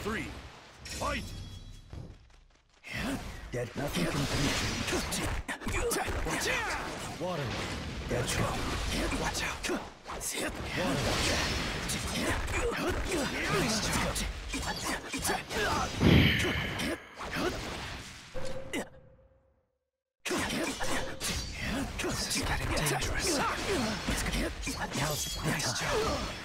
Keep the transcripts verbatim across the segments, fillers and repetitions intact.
three. Fight! Dead, nothing can penetrate. Watch out! Water. Dead go. Watch out. Water. Nice job. This is getting dangerous. Now's the nice job.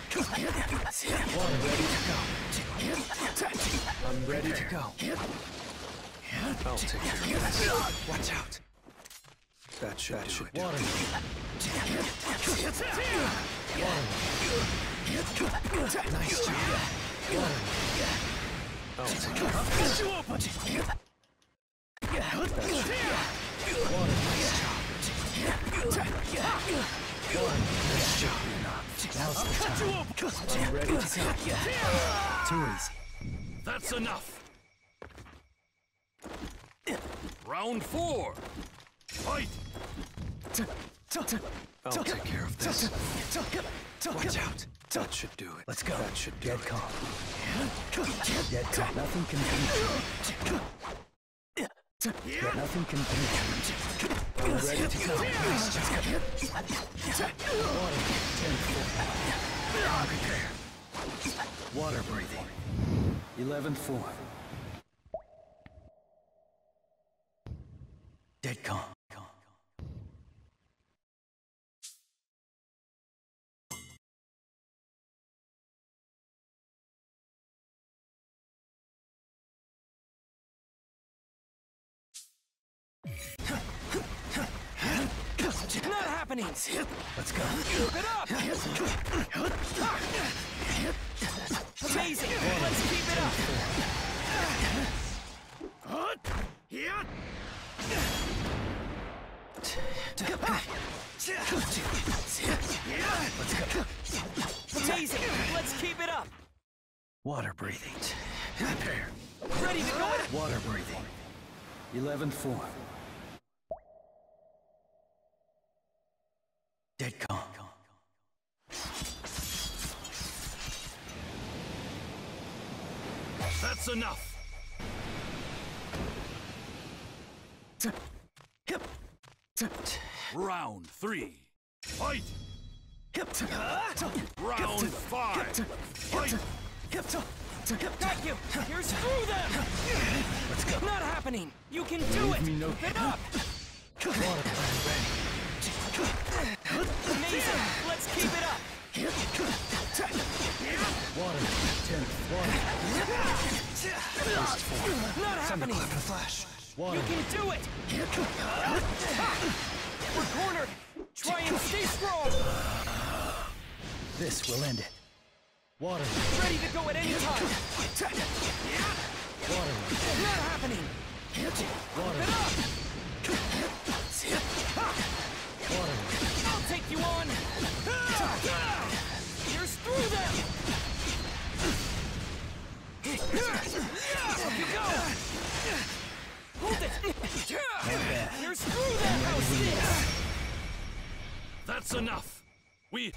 Water ready to go. I'm ready to go. I'll take care of this. Watch out. That should, that do should it. Water. Water. Nice job. Water. I'll take care of this. That should. Water. Nice job. Water. Nice job. Now's the time. I'm ready to go. Too easy. That's enough. Round four. Fight! I'll take care of this. Watch out. That should do it. Let's go. That should do it. Dead calm. Dead calm. Nothing can penetrate. Dead nothing can penetrate. I'm ready to go. Nice job. Water. ten four. Prepare. Water breathing. eleven four. Dead calm. Not happening! Let's go. Keep it up! Amazing! Let's keep it up! Let's go. Amazing! Let's keep it up! Water breathing. Prepare. Ready to go! Water breathing. eleven four. Dead calm. That's enough. Round three. Fight! Round five. Fight! Got you! Here's through them! Let's go. Not happening! You can do it! me no Keep it up! Water ready. Amazing! Let's keep it up! Water. ten. Water. Not happening! Flash. Water. You can do it! We're cornered! Try and stay strong! This will end it. Water. Ready to go at any time! Water. Not happening! Water. Get up! Water. I'll take you on! Here's through them! Up you go! Hold it! Here's through them! How's this? That's enough. We...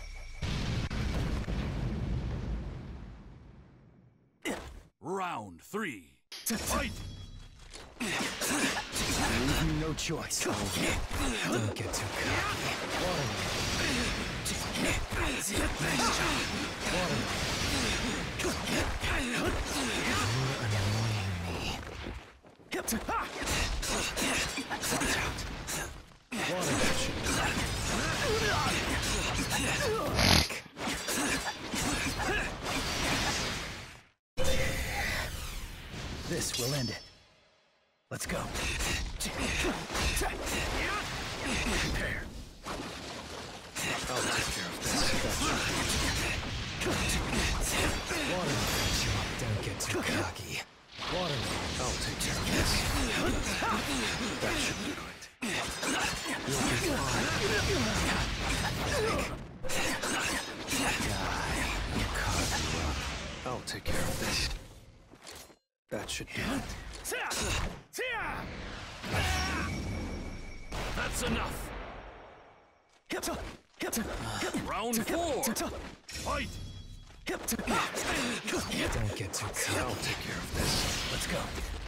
Round three. Fight! Leave me no choice. Don't get too cocky. Water. Nice job. Water. You're annoying me. Watch out. Water. This will end it. Let's go. Prepare. I'll take care of this. Water. Don't get too cocky. Water. I'll take care of this. That should do it. You'll be fine. Die. I'll carve you up. I'll take care of this. That should do it. That's enough. Round four. Fight! Don't get too cocky. I'll take care of this. Let's go.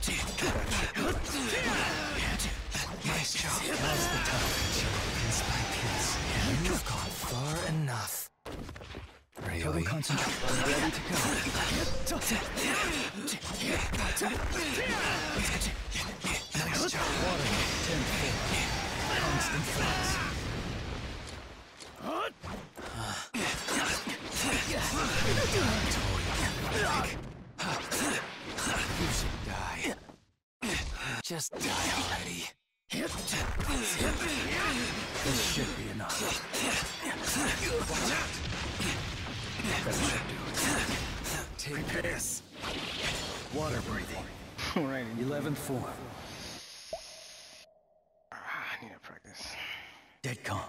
Nice job. Now's the time. Piece by piece. You've gone far enough. Really? Concentrate. Ready to go. Nice job. Water. ten four. Constant flex. You should die. Just die already. This should be enough. Watch out. That should do it. Take this. Water breathing. Alright. eleven four. I need to practice. Dead calm.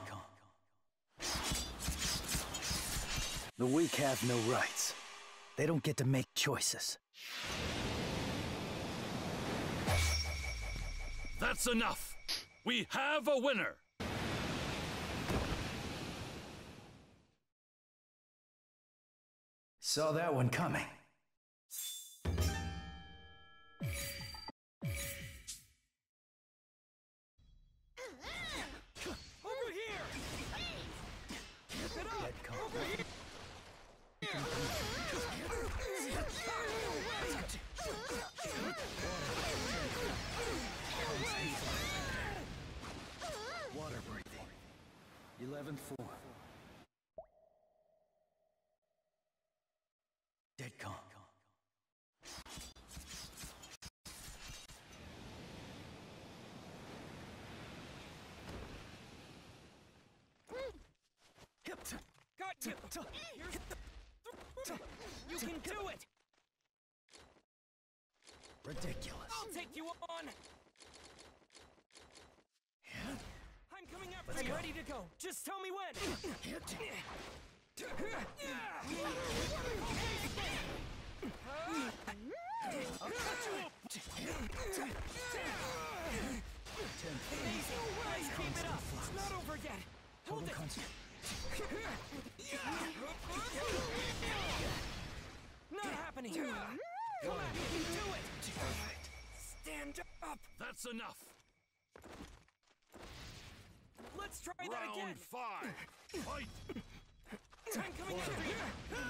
The weak have no rights. They don't get to make choices. That's enough. We have a winner. Saw that one coming. Over here! Keep it up! Dead calm. Over here! Water breathing. eleven four. Dead calm. Got you! Here's you can do it! Ridiculous. I'll take you on! I'm coming after you. I'm ready to go. Just tell me when. I'll cut you up. Amazing. Guys, keep it up. It's not over yet. Hold it. Not happening. Come on, you can do it. Stand up. That's enough. Let's try that Round again. five. Fight. I'm coming after you.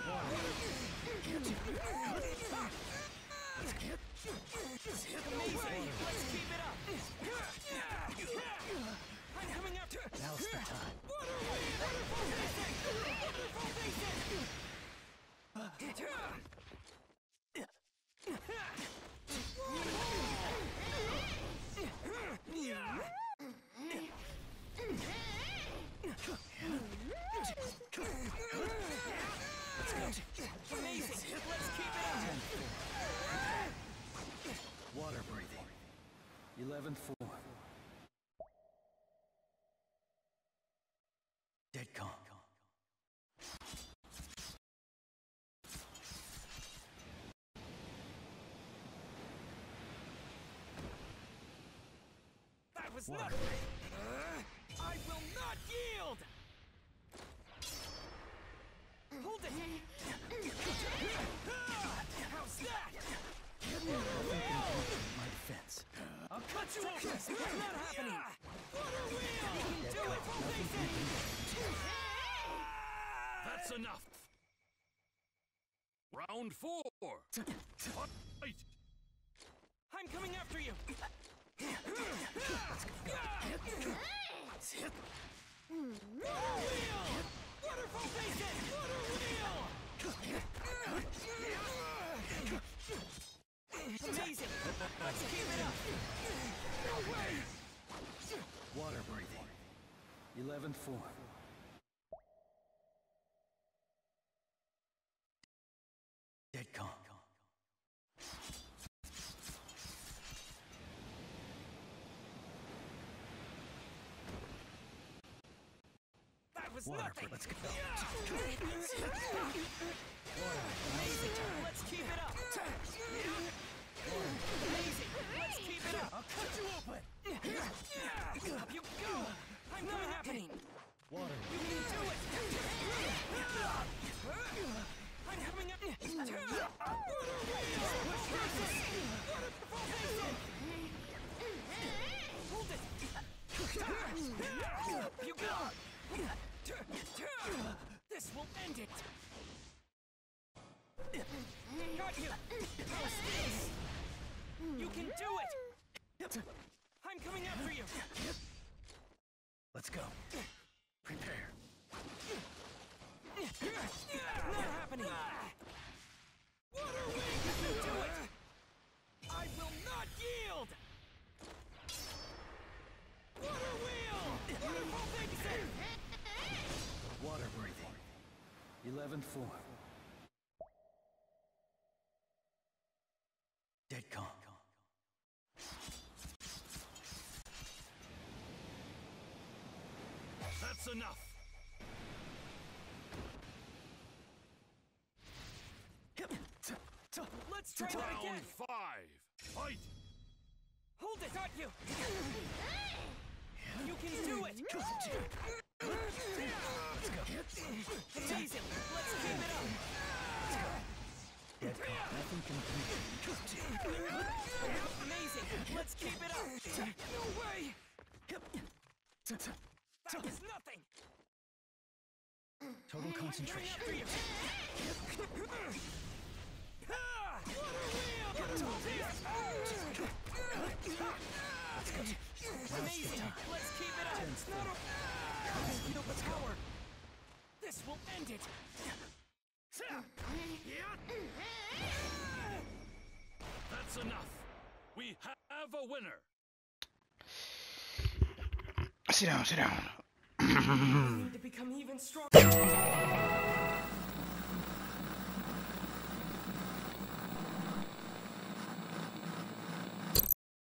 Amazing. Let's keep it up. I'm coming after you. Now's the time. Amazing. Let's keep it up. Water breathing. eleven four. Dead calm. That was nothing. I will not yield. Hold it. How's that? My defense. I'll cut you off. It's not happening. You can do it. That's enough. Round four. Fight. I'm coming after you. Waterfall basin. Water wheel. Amazing. Let's keep it up. No way. Water breathing. eleven four. Dead calm. That was Water. nothing. Let's go. Amazing. Let's keep it up. Amazing. Let's keep it up. I'll cut you open. Up you go. I'm not happening. Water. You can do it. I'm I'm coming after you. Let's go. Prepare. Not happening. Water Wing, you can do it. I will not yield. Water Wheel. Wonderful Vixen. Water breathing. Eleventh form. Dead calm. That's enough. Let's try that Round again. five. Fight. Hold it, got you. You can do it. Amazing. Let's keep it up. Dead calm. Nothing can beat it. Amazing. Let's keep it up. No way. That is nothing. Total concentration. After you. Ah! Water Wheel. Amazing. Let's keep it up. Not a... Feel the power. This will end it. That's enough. We have a winner. Sit down, sit down. I need to become even stronger.